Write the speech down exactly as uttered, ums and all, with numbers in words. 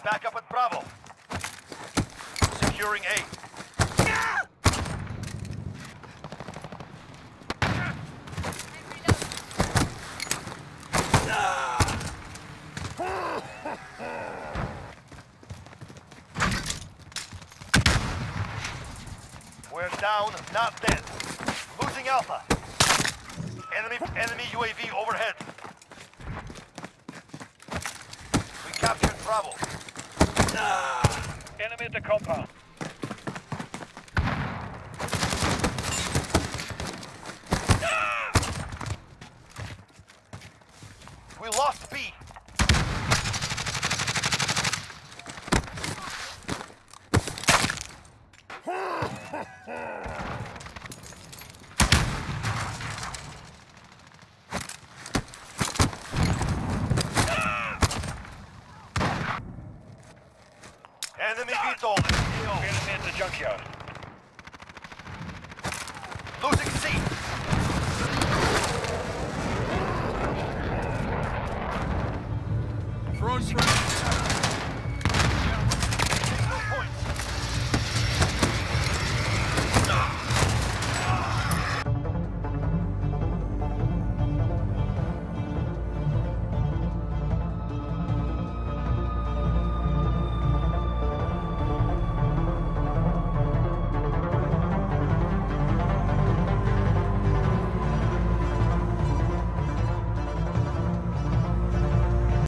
back up at Bravo. Securing A. We're down, not dead. Losing Alpha. Enemy, enemy U A V overhead. We captured Bravo. Enemy at the compound. We lost B. Enemy VTOL. Enemy at the junkyard. Losing C. Throwing strike.